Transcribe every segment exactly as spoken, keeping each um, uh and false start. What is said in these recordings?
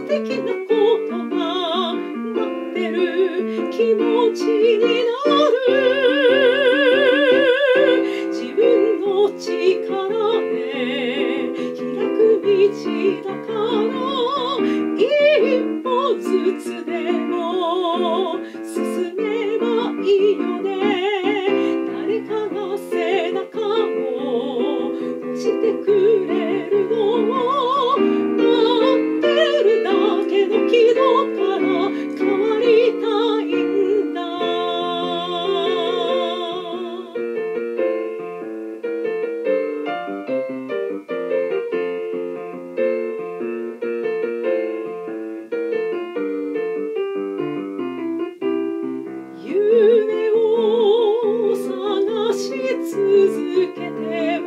敵なことが待ってる気持ちになる。自分の力で開く道だから一歩ずつでも進めばいいよね。誰かが背中を押してくれるのを待ってるだけの気度から変わりたいんだ。夢を探し続けても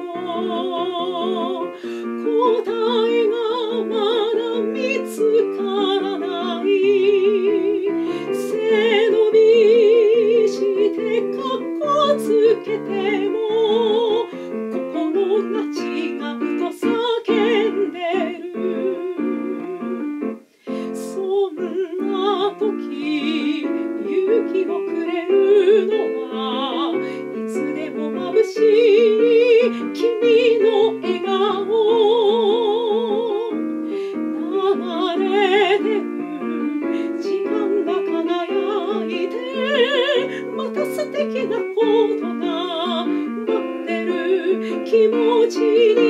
答えがまだ見つからない。背伸びしてかっこつけても心が違うと叫んでる。そんな時勇気をくれるのはいつでも眩しい君の笑顔。流れてる時間が輝いてまた素敵なことが待ってる気持ちに